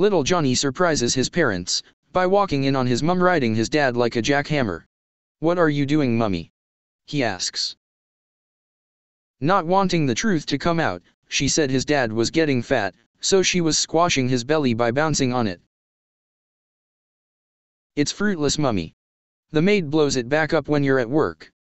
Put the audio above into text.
Little Johnny surprises his parents by walking in on his mum riding his dad like a jackhammer. "What are you doing, mummy?" he asks. Not wanting the truth to come out, she said his dad was getting fat, so she was squashing his belly by bouncing on it. "It's fruitless, mummy. The maid blows it back up when you're at work."